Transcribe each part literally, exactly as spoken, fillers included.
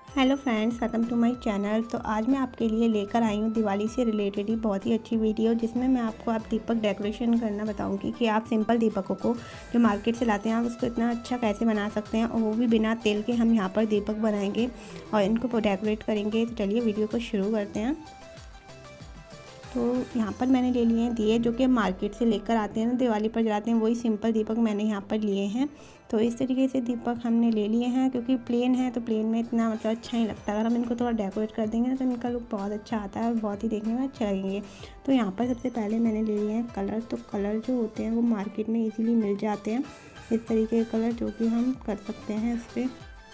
Hello friends, welcome to my channel. तो आज मैं आपके लिए लेकर आई हूँ दिवाली से रिलेटेड ही बहुत ही अच्छी वीडियो, जिसमें मैं आपको आप दीपक डेकोरेशन करना बताऊँगी कि आप सिंपल दीपकों को जो मार्केट से लाते हैं आप उसको इतना अच्छा कैसे बना सकते हैं, और वो भी बिना तेल के। हम यहाँ पर दीपक बनाएंगे और इनको डेकोरेट करेंगे। तो चलिए वीडियो को शुरू करते हैं। तो यहाँ पर मैंने ले लिए हैं दिए, जो कि मार्केट से लेकर आते हैं ना, दिवाली पर जलाते हैं, वही सिंपल दीपक मैंने यहाँ पर लिए हैं। तो इस तरीके से दीपक हमने ले लिए हैं, क्योंकि प्लेन है तो प्लेन में इतना मतलब अच्छा नहीं लगता। अगर हम इनको थोड़ा डेकोरेट कर देंगे ना तो इनका लुक बहुत अच्छा आता है और बहुत ही देखने में अच्छा लगेंगे। तो यहाँ पर सबसे पहले मैंने ले लिए हैं कलर। तो कलर जो होते हैं वो मार्केट में ईज़िली मिल जाते हैं, इस तरीके के कलर जो कि हम कर सकते हैं इस पर।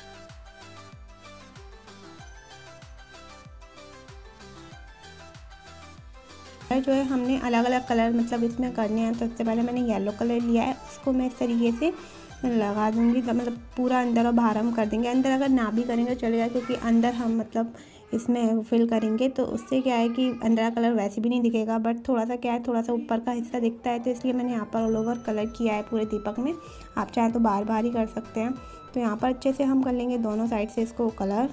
जो है हमने अलग अलग कलर मतलब इसमें करने हैं। तो सबसे पहले मैंने येलो कलर लिया है, उसको मैं इस तरीके से लगा दूंगी। मतलब पूरा अंदर और बाहर हम कर देंगे। अंदर अगर ना भी करेंगे चलेगा, क्योंकि अंदर हम मतलब इसमें फिल करेंगे तो उससे क्या है कि अंदर का कलर वैसे भी नहीं दिखेगा, बट थोड़ा सा क्या है, थोड़ा सा ऊपर का हिस्सा दिखता है। तो इसलिए मैंने यहाँ पर ऑल ओवर कलर किया है पूरे दीपक में। आप चाहें तो बार बार ही कर सकते हैं। तो यहाँ पर अच्छे से हम कर लेंगे दोनों साइड से इसको कलर।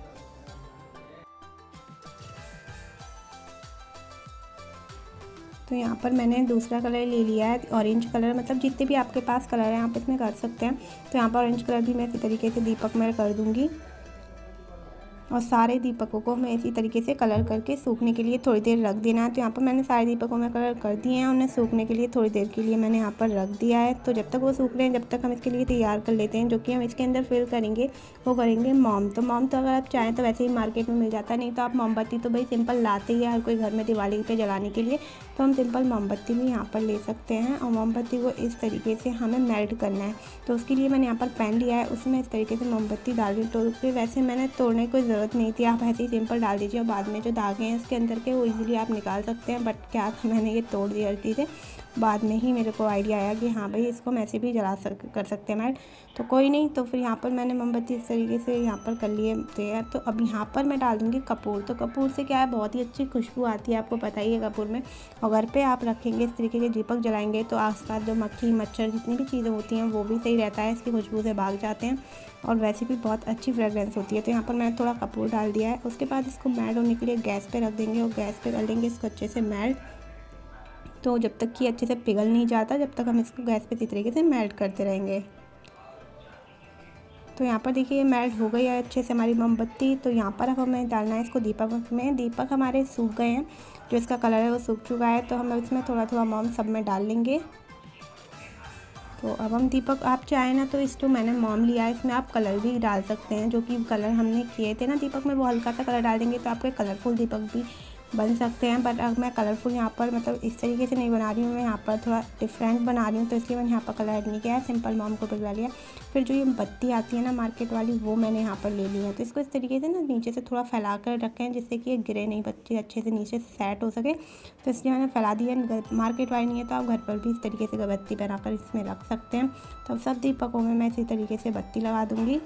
तो यहाँ पर मैंने दूसरा कलर ले लिया है ऑरेंज कलर। मतलब जितने भी आपके पास कलर हैं आप इसमें कर सकते हैं। तो यहाँ पर ऑरेंज कलर भी मैं इसी तरीके से दीपक में कर दूँगी, और सारे दीपकों को हमें इसी तरीके से कलर करके सूखने के लिए थोड़ी देर रख देना है। तो यहाँ पर मैंने सारे दीपकों में कलर कर दिए हैं, उन्हें सूखने के लिए थोड़ी देर के लिए मैंने यहाँ पर रख दिया है। तो जब तक वो सूख रहे हैं जब तक हम इसके लिए तैयार कर लेते हैं। जो कि हम इसके अंदर फिल करेंगे वो करेंगे मोम। तो मोम तो अगर आप चाहें तो वैसे ही मार्केट में मिल जाता है, नहीं तो आप मोमबत्ती तो भाई सिंपल लाते ही है हर कोई घर में दिवाली पे जलाने के लिए। तो हम सिंपल मोमबत्ती भी यहाँ पर ले सकते हैं, और मोमबत्ती को इस तरीके से हमें मेल्ट करना है। तो उसके लिए मैंने यहाँ पर पैन लिया है, उसमें इस तरीके से मोमबत्ती डाल दी। तो फिर वैसे मैंने तोड़ने की कोई ज़रूरत नहीं थी, आप ऐसे ही सिंपल डाल दीजिए, और बाद में जो धागे हैं इसके अंदर के वो इजीली आप निकाल सकते हैं। बट क्या था, मैंने ये तोड़ दिया गलती से। बाद में ही मेरे को आइडिया आया कि हाँ भाई इसको हम ऐसे भी जला सक कर सकते हैं मैट। तो कोई नहीं। तो फिर यहाँ पर मैंने मोमबत्ती इस तरीके से यहाँ पर कर लिए तैयार। तो अब यहाँ पर मैं डाल दूँगी कपूर। तो कपूर से क्या है, बहुत ही अच्छी खुशबू आती है, आपको पता ही है कपूर में। और घर पे आप रखेंगे इस तरीके के दीपक जलाएंगे तो आसपास जो मक्खी मच्छर जितनी भी चीज़ें होती हैं वो भी सही रहता है, इसकी खुशबू से भाग जाते हैं, और वैसे भी बहुत अच्छी फ्रेगरेंस होती है। तो यहाँ पर मैंने थोड़ा कपूर डाल दिया है। उसके बाद इसको मेल्ट होने के लिए गैस पे रख देंगे, और गैस पे कर लेंगे इसको अच्छे से मेल्ट। तो जब तक कि अच्छे से पिघल नहीं जाता जब तक हम इसको गैस पे इसी तरीके से मेल्ट करते रहेंगे। तो यहाँ पर देखिए मेल्ट हो गई है अच्छे से हमारी मोमबत्ती। तो यहाँ पर अब हमें डालना है इसको दीपक में। दीपक हमारे सूख गए हैं, जो इसका कलर है वो सूख चुका है। तो हम इसमें थोड़ा थोड़ा मोम सब में डाल लेंगे। तो अब हम दीपक, आप चाहें ना तो इस जो मैंने मोम लिया है इसमें आप कलर भी डाल सकते हैं। जो कि कलर हमने किए थे ना दीपक में, वो हल्का सा कलर डाल देंगे तो आपके कलरफुल दीपक भी बन सकते हैं। बट अब मैं कलरफुल यहाँ पर मतलब इस तरीके से नहीं बना रही हूँ, मैं यहाँ पर थोड़ा डिफरेंट बना रही हूँ। तो इसलिए मैंने यहाँ पर कलर ऐड नहीं किया है, सिंपल मोम को पिघला लिया। फिर जो ये बत्ती आती है ना मार्केट वाली, वो मैंने यहाँ पर ले ली है। तो इसको इस तरीके से ना नीचे से थोड़ा फैला कर रखें, जिससे कि ये गिरे नहीं, बत्ती अच्छे से नीचे सेट हो सके। तो इसलिए मैंने फैला दिया। मार्केट वाली नहीं है तो आप घर पर भी इस तरीके से बत्ती बनाकर इसमें रख सकते हैं। तो अब सब दीपकों में मैं इसी तरीके से बत्ती लगा दूँगी।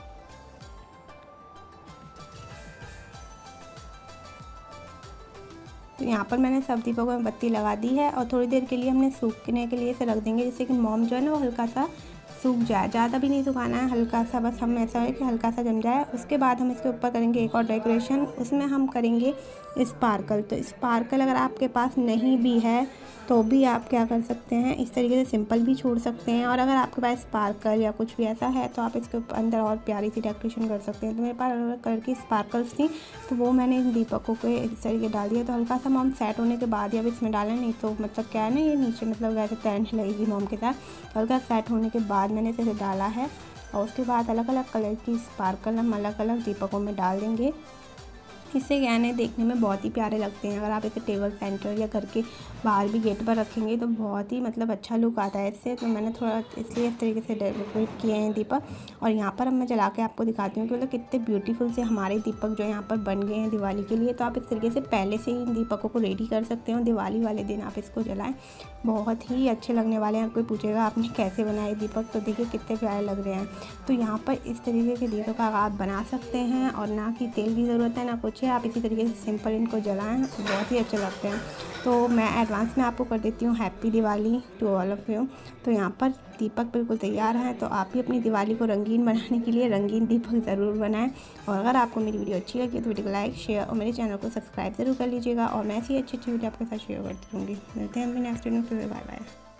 तो यहाँ पर मैंने सब दीपकों में बत्ती लगा दी है, और थोड़ी देर के लिए हमने सूखने के लिए इसे रख देंगे, जिससे कि मोम जो है ना वो हल्का सा सूख जाए। ज़्यादा भी नहीं सुखाना है, हल्का सा, बस हम ऐसा है कि हल्का सा जम जाए। उसके बाद हम इसके ऊपर करेंगे एक और डेकोरेशन, उसमें हम करेंगे स्पार्कल। तो स्पार्कल अगर आपके पास नहीं भी है तो भी आप क्या कर सकते हैं, इस तरीके से सिंपल भी छोड़ सकते हैं। और अगर आपके पास स्पार्कल या कुछ भी ऐसा है तो आप इसके अंदर और प्यारी सी डेकोरेशन कर सकते हैं। तो मेरे पास अलग अलग कलर की स्पार्कल्स थी, तो वो मैंने इन दीपकों को इस तरीके डाल दिया। तो हल्का सा मोम सेट होने के बाद ही अब इसमें डालें, नहीं तो मतलब क्या है ना ये नीचे मतलब वैसे तैरने लगेगी मोम के साथ। हल्का सेट होने के बाद मैंने इसे डाला है, और उसके बाद अलग अलग कलर की स्पार्कल हम अलग अलग दीपकों में डाल देंगे। इससे क्या है देखने में बहुत ही प्यारे लगते हैं। अगर आप इसे टेबल सेंटर या घर के बाहर भी गेट पर रखेंगे तो बहुत ही मतलब अच्छा लुक आता है इससे। तो मैंने थोड़ा इसलिए इस तरीके से डेकोरेट किए हैं दीपक। और यहाँ पर अब मैं जला के आपको दिखाती हूँ कि मतलब कितने ब्यूटीफुल से हमारे दीपक जो यहाँ पर बन गए हैं दिवाली के लिए। तो आप इस तरीके से पहले से ही इन दीपकों को रेडी कर सकते हो, दिवाली वाले दिन आप इसको जलाएँ, बहुत ही अच्छे लगने वाले हैं। कोई पूछेगा आपने कैसे बनाए दीपक, तो देखिए कितने प्यारे लग रहे हैं। तो यहाँ पर इस तरीके के दीपक आप बना सकते हैं, और ना कि तेल की ज़रूरत है ना कुछ अच्छे, आप इसी तरीके से सिंपल इनको जलाएं, बहुत ही अच्छे लगते हैं। तो मैं एडवांस में आपको कर देती हूँ happy Diwali to all of you. तो यहाँ पर दीपक बिल्कुल तैयार हैं, तो आप भी अपनी दिवाली को रंगीन बनाने के लिए रंगीन दीपक ज़रूर बनाएं। और अगर आपको मेरी वीडियो अच्छी लगी तो वीडियो को लाइक, शेयर और मेरे चैनल को सब्सक्राइब ज़रूर कर लीजिएगा। और मैं ऐसी अच्छी अच्छी वीडियो आपके साथ शेयर करती रहूँगी। मिलते हैं हम नेक्स्ट वीडियो में। Bye bye.